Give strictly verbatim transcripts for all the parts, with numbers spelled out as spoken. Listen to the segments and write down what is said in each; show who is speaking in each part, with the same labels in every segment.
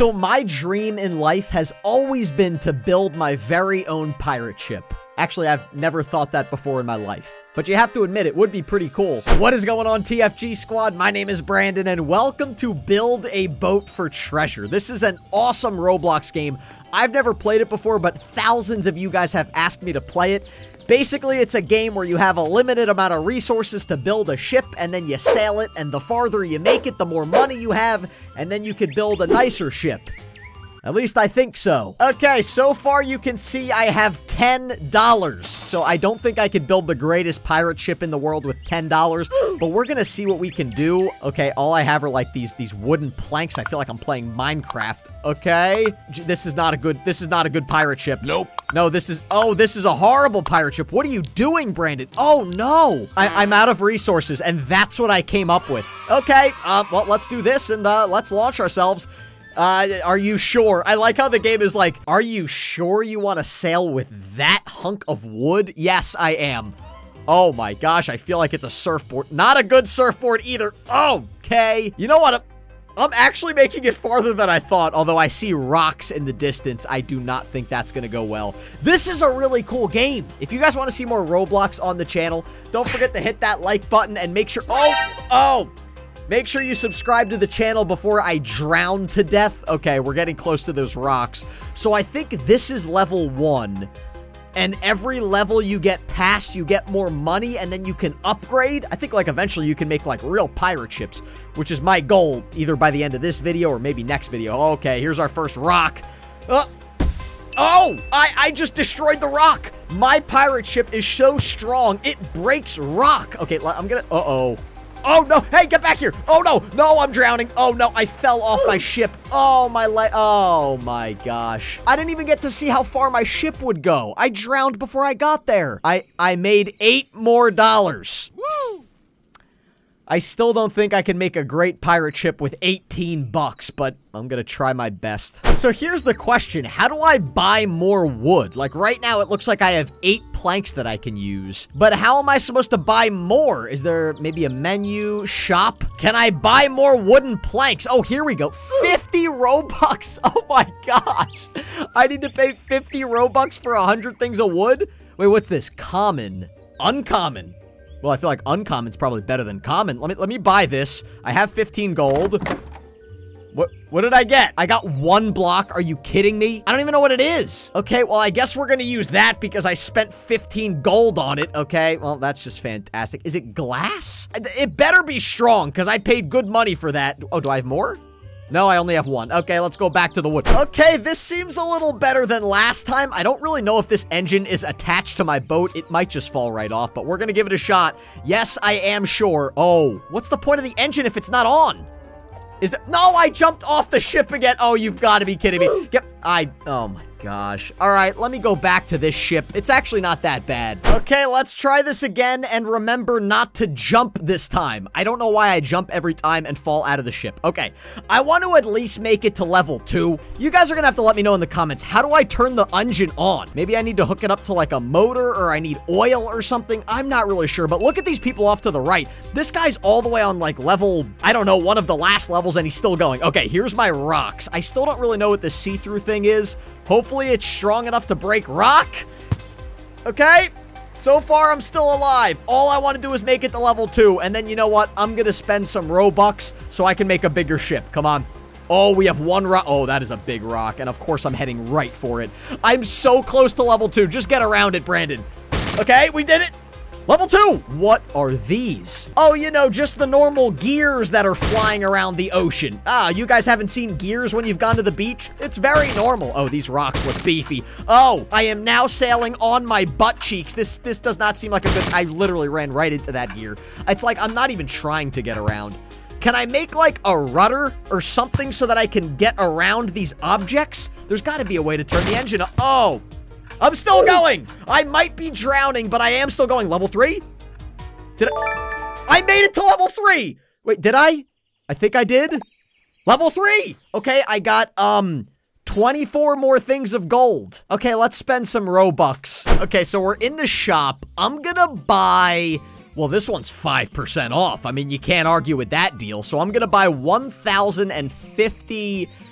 Speaker 1: So my dream in life has always been to build my very own pirate ship. Actually, I've never thought that before in my life. But you have to admit, it would be pretty cool. What is going on, T F G squad? My name is Brandon, and welcome to Build a Boat for Treasure. This is an awesome Roblox game. I've never played it before, but thousands of you guys have asked me to play it. Basically, it's a game where you have a limited amount of resources to build a ship, and then you sail it, and the farther you make it, the more money you have, and then you could build a nicer ship. At least I think so. Okay, so far you can see I have ten dollars. So I don't think I could build the greatest pirate ship in the world with ten dollars, but we're gonna see what we can do. Okay, all I have are like these these wooden planks. I feel like I'm playing Minecraft. Okay, this is not a good, this is not a good pirate ship. Nope. No, this is, oh, this is a horrible pirate ship. What are you doing, Brandon? Oh, no. I, I'm out of resources, and that's what I came up with. Okay, uh, well, let's do this, and uh, let's launch ourselves. Uh, are you sure? I like how the game is like, are you sure you want to sail with that hunk of wood? Yes, I am. Oh my gosh, I feel like it's a surfboard. Not a good surfboard either. Okay. You know what? I'm actually making it farther than I thought, although I see rocks in the distance. I do not think that's going to go well. This is a really cool game. If you guys want to see more Roblox on the channel, don't forget to hit that like button and make sure... Oh! Oh! Make sure you subscribe to the channel before I drown to death. Okay, we're getting close to those rocks. So I think this is level one. And every level you get past, you get more money, and then you can upgrade. I think, like, eventually you can make, like, real pirate ships, which is my goal, either by the end of this video or maybe next video. Okay, here's our first rock. Uh, oh! I, I just destroyed the rock! My pirate ship is so strong, it breaks rock. Okay, I'm gonna... Uh-oh. Oh, no. Hey, get back here. Oh, no. No, I'm drowning. Oh, no. I fell off my ship. Oh, my leg. Oh, my gosh. I didn't even get to see how far my ship would go. I drowned before I got there. I, I made eight more dollars. Woo! I still don't think I can make a great pirate ship with eighteen bucks, but I'm gonna try my best. So here's the question. How do I buy more wood? Like right now, it looks like I have eight planks that I can use, but how am I supposed to buy more? Is there maybe a menu, shop? Can I buy more wooden planks? Oh, here we go. fifty Robux. Oh my gosh. I need to pay fifty Robux for one hundred things of wood? Wait, what's this? Common. Uncommon. Well, I feel like uncommon's probably better than common. Let me let me buy this. I have fifteen gold. What what did I get? I got one block. Are you kidding me? I don't even know what it is. Okay, well, I guess we're gonna use that because I spent fifteen gold on it. Okay, well, that's just fantastic. Is it glass? It better be strong because I paid good money for that. Oh, do I have more? No, I only have one. Okay, let's go back to the wood. Okay, this seems a little better than last time. I don't really know if this engine is attached to my boat. It might just fall right off, but we're gonna give it a shot. Yes, I am sure. Oh, what's the point of the engine if it's not on? Is that... No, I jumped off the ship again. Oh, you've got to be kidding me. Yep, I... Oh, my gosh. All right, let me go back to this ship. It's actually not that bad. Okay, let's try this again, and remember not to jump this time. I don't know why I jump every time and fall out of the ship. Okay, I want to at least make it to level two. You guys are going to have to let me know in the comments, how do I turn the engine on? Maybe I need to hook it up to, like, a motor, or I need oil or something. I'm not really sure, but look at these people off to the right. This guy's all the way on, like, level, I don't know, one of the last levels, and he's still going. Okay, here's my rocks. I still don't really know what this see-through thing is. Hopefully it's strong enough to break rock. Okay, so far I'm still alive. All I want to do is make it to level two, and then you know what? I'm gonna spend some Robux so I can make a bigger ship. Come on. Oh, we have one rock. Oh, that is a big rock, and of course I'm heading right for it. I'm so close to level two. Just get around it, Brandon. Okay, we did it. Level two! What are these? Oh, you know, just the normal gears that are flying around the ocean. Ah, you guys haven't seen gears when you've gone to the beach? It's very normal. Oh, these rocks look beefy. Oh, I am now sailing on my butt cheeks. This this does not seem like a good... I literally ran right into that gear. It's like I'm not even trying to get around. Can I make, like, a rudder or something so that I can get around these objects? There's got to be a way to turn the engine up. Oh! I'm still going! I might be drowning, but I am still going. Level three? Did I? I made it to level three! Wait, did I? I think I did. Level three! Okay, I got, um, twenty-four more things of gold. Okay, let's spend some Robux. Okay, so we're in the shop. I'm gonna buy... Well, this one's five percent off. I mean, you can't argue with that deal. So I'm gonna buy one thousand fifty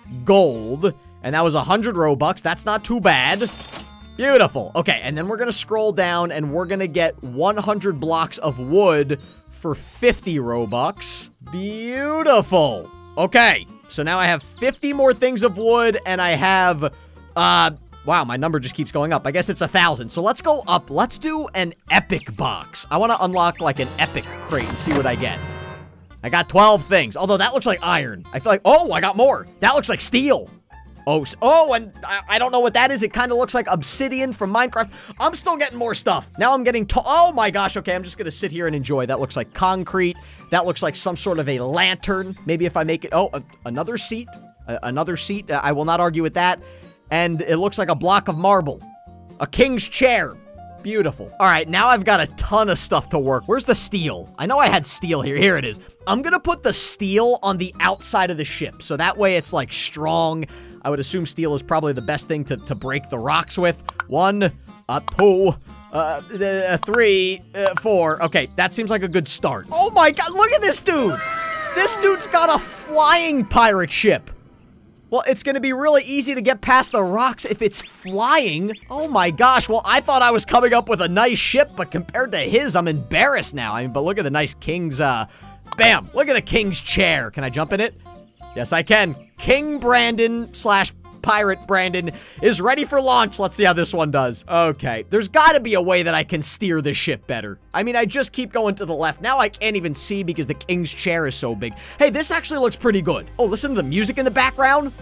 Speaker 1: gold. And that was one hundred Robux. That's not too bad. Beautiful. Okay, and then we're gonna scroll down and we're gonna get one hundred blocks of wood for fifty Robux. Beautiful. Okay, so now I have fifty more things of wood and I have, uh, wow, my number just keeps going up. I guess it's a thousand. So let's go up. Let's do an epic box. I want to unlock like an epic crate and see what I get. I got twelve things, although that looks like iron. I feel like, oh, I got more. That looks like steel. Oh, oh, and I, I don't know what that is. It kind of looks like obsidian from Minecraft. I'm still getting more stuff. Now I'm getting to- oh my gosh, okay, I'm just gonna sit here and enjoy. That looks like concrete. That looks like some sort of a lantern. Maybe if I make it- oh, a, another seat. A, another seat. Uh, I will not argue with that. And it looks like a block of marble. A king's chair. Beautiful. All right, now I've got a ton of stuff to work. Where's the steel? I know I had steel here. Here it is. I'm gonna put the steel on the outside of the ship, so that way it's, like, strong. I would assume steel is probably the best thing to, to break the rocks with. One, uh, two, uh, uh, three, uh, four. Okay, that seems like a good start. Oh my god, look at this dude! This dude's got a flying pirate ship. Well, it's gonna be really easy to get past the rocks if it's flying. Oh my gosh, well, I thought I was coming up with a nice ship, but compared to his, I'm embarrassed now. I mean, but look at the nice king's, uh, bam, look at the king's chair. Can I jump in it? Yes, I can. King Brandon slash Pirate Brandon is ready for launch. Let's see how this one does. Okay, there's gotta be a way that I can steer the ship better. I mean, I just keep going to the left. Now I can't even see because the king's chair is so big. Hey, this actually looks pretty good. Oh, listen to the music in the background.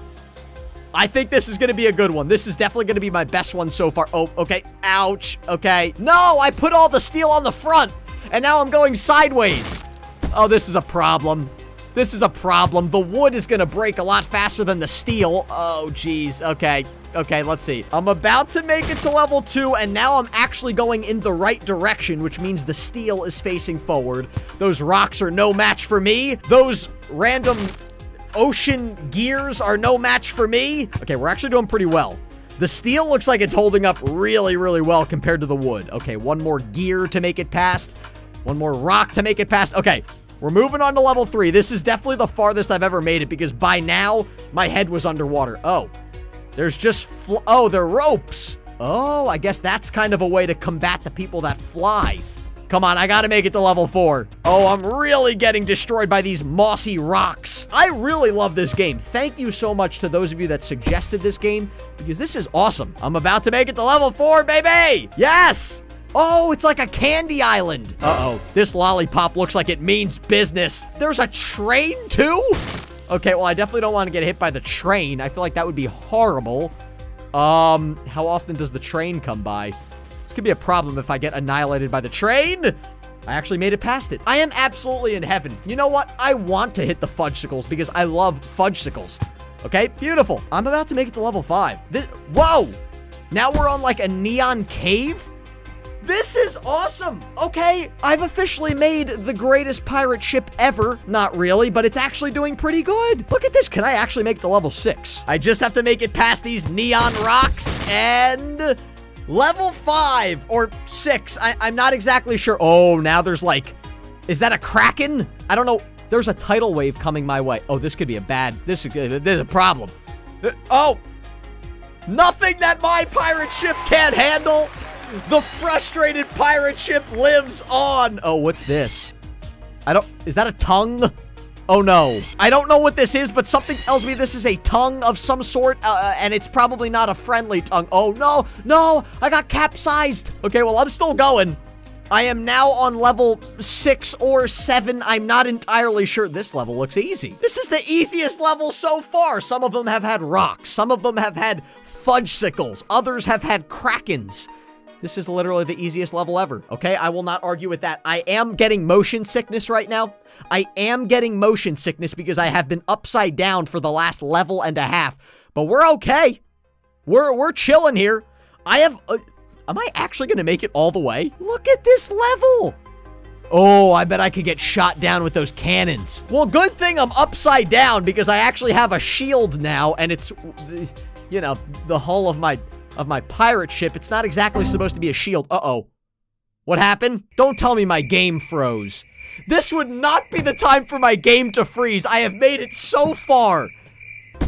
Speaker 1: I think this is gonna be a good one. This is definitely gonna be my best one so far. Oh, okay. Ouch. Okay. No, I put all the steel on the front, and now I'm going sideways. Oh, this is a problem. This is a problem. The wood is gonna break a lot faster than the steel. Oh, geez. Okay. Okay, let's see. I'm about to make it to level two, and now I'm actually going in the right direction, which means the steel is facing forward. Those rocks are no match for me. Those random ocean gears are no match for me. Okay, we're actually doing pretty well. The steel looks like it's holding up really, really well compared to the wood. Okay, one more gear to make it past. One more rock to make it past. Okay. We're moving on to level three. This is definitely the farthest I've ever made it because by now, my head was underwater. Oh, there's just fl- oh, they're ropes. Oh, I guess that's kind of a way to combat the people that fly. Come on, I gotta make it to level four. Oh, I'm really getting destroyed by these mossy rocks. I really love this game. Thank you so much to those of you that suggested this game because this is awesome. I'm about to make it to level four, baby. Yes. Oh, it's like a candy island. Uh-oh. This lollipop looks like it means business. There's a train, too? Okay, well, I definitely don't want to get hit by the train. I feel like that would be horrible. Um, how often does the train come by? This could be a problem if I get annihilated by the train. I actually made it past it. I am absolutely in heaven. You know what? I want to hit the fudgesicles because I love fudgesicles. Okay, beautiful. I'm about to make it to level five. This, whoa! Now we're on, like, a neon cave? This is awesome! Okay, I've officially made the greatest pirate ship ever. Not really, but it's actually doing pretty good. Look at this. Can I actually make it to level six? I just have to make it past these neon rocks and level five or six. I I'm not exactly sure. Oh, now there's like, is that a kraken? I don't know. There's a tidal wave coming my way. Oh, this could be a bad, this is, this is a problem. Oh, nothing that my pirate ship can't handle. The frustrated pirate ship lives on. Oh, what's this? I don't, is that a tongue? Oh no. I don't know what this is, but something tells me this is a tongue of some sort, uh, and it's probably not a friendly tongue. Oh no, no, I got capsized. Okay, well, I'm still going. I am now on level six or seven. I'm not entirely sure. This level looks easy. This is the easiest level so far. Some of them have had rocks. Some of them have had fudgesicles. Others have had krakens. This is literally the easiest level ever, okay? I will not argue with that. I am getting motion sickness right now. I am getting motion sickness because I have been upside down for the last level and a half. But we're okay. We're, we're chilling here. I have... Uh, am I actually going to make it all the way? Look at this level. Oh, I bet I could get shot down with those cannons. Well, good thing I'm upside down because I actually have a shield now, and it's, you know, the hull of my... of my pirate ship. It's not exactly supposed to be a shield. Uh-oh. What happened? Don't tell me my game froze. This would not be the time for my game to freeze. I have made it so far.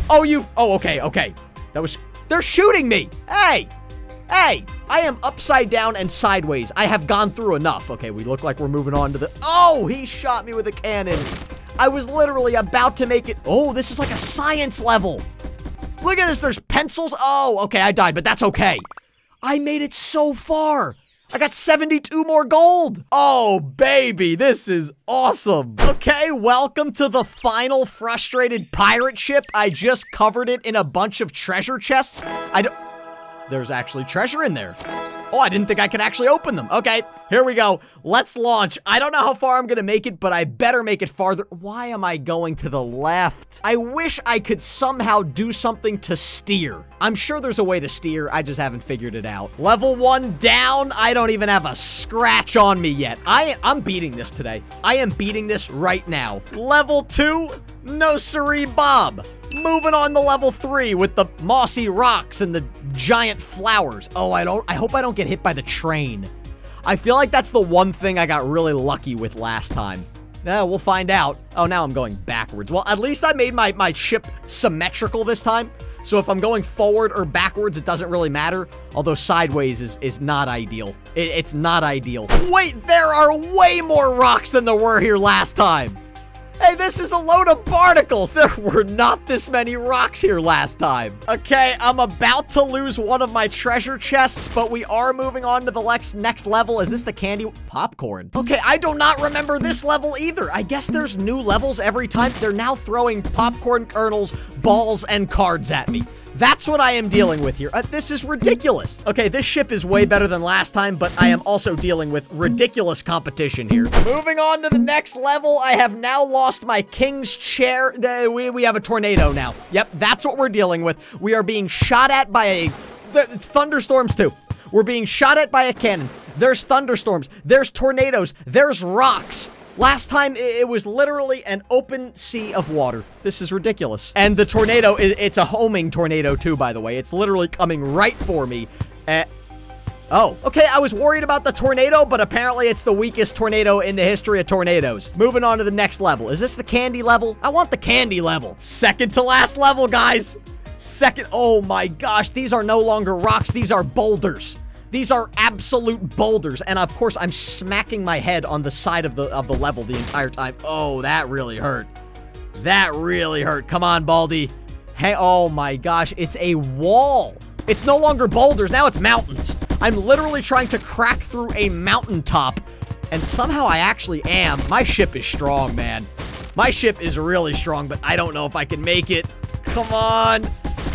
Speaker 1: Oh, you, oh, okay, okay. That was, they're shooting me. Hey, hey, I am upside down and sideways. I have gone through enough. Okay, we look like we're moving on to the, oh, he shot me with a cannon. I was literally about to make it. Oh, this is like a science level. Look at this, there's pencils. Oh, okay, I died, but that's okay. I made it so far. I got seventy-two more gold. Oh, baby, this is awesome. Okay, welcome to the final frustrated pirate ship. I just covered it in a bunch of treasure chests. I don't, there's actually treasure in there. Oh, I didn't think I could actually open them. Okay, here we go. Let's launch. I don't know how far I'm gonna make it, but I better make it farther. Why am I going to the left? I wish I could somehow do something to steer. I'm sure there's a way to steer. I just haven't figured it out. Level one down. I don't even have a scratch on me yet. I, I'm beating this today. I am beating this right now. Level two. No siree, Bob. Moving on to level three with the mossy rocks and the giant flowers. Oh, I don't, I hope I don't get hit by the train. I feel like that's the one thing I got really lucky with last time. Yeah, we'll find out. Oh, now I'm going backwards. Well, at least I made my, my ship symmetrical this time. So if I'm going forward or backwards, it doesn't really matter. Although sideways is, is not ideal. It, it's not ideal. Wait, there are way more rocks than there were here last time. Hey, this is a load of barnacles. There were not this many rocks here last time. Okay, I'm about to lose one of my treasure chests, but we are moving on to the next, next level. Is this the candy popcorn? Okay, I do not remember this level either. I guess there's new levels every time. They're now throwing popcorn kernels, balls, and cards at me. That's what I am dealing with here. Uh, this is ridiculous. Okay, this ship is way better than last time, but I am also dealing with ridiculous competition here. Moving on to the next level, I have now lost my king's chair. Uh, we, we have a tornado now. Yep, that's what we're dealing with. We are being shot at by a... Th thunderstorms too. We're being shot at by a cannon. There's thunderstorms. There's tornadoes. There's rocks. Last time, it was literally an open sea of water. This is ridiculous. And the tornado, it's a homing tornado too, by the way. It's literally coming right for me. Uh, oh, okay, I was worried about the tornado, but apparently it's the weakest tornado in the history of tornadoes. Moving on to the next level. Is this the candy level? I want the candy level. Second to last level, guys. Second, oh my gosh, these are no longer rocks, these are boulders. These are absolute boulders, and of course, I'm smacking my head on the side of the of the level the entire time. Oh, that really hurt. That really hurt. Come on, Baldi. Hey, oh my gosh, it's a wall. It's no longer boulders, now it's mountains. I'm literally trying to crack through a mountaintop, and somehow I actually am. My ship is strong, man. My ship is really strong, but I don't know if I can make it. Come on.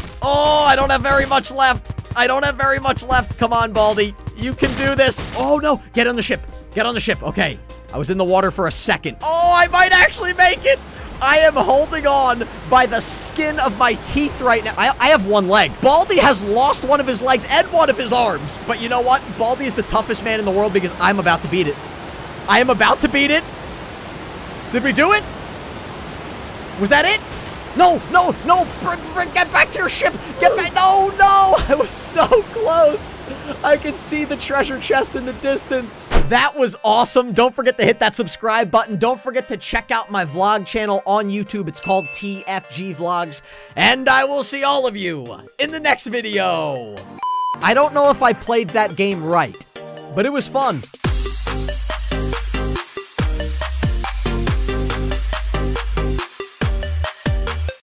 Speaker 1: Oh, I don't have very much left. I don't have very much left. Come on, Baldi. You can do this. Oh, no. Get on the ship. Get on the ship. Okay. I was in the water for a second. Oh, I might actually make it. I am holding on by the skin of my teeth right now. I, I have one leg. Baldi has lost one of his legs and one of his arms. But you know what? Baldi is the toughest man in the world because I'm about to beat it. I am about to beat it. Did we do it? Was that it? No, no, no, bring, bring, get back to your ship, get back, no, no, I was so close. I can see the treasure chest in the distance. That was awesome. Don't forget to hit that subscribe button. Don't forget to check out my vlog channel on YouTube. It's called T F G Vlogs, and I will see all of you in the next video. I don't know if I played that game right, but it was fun.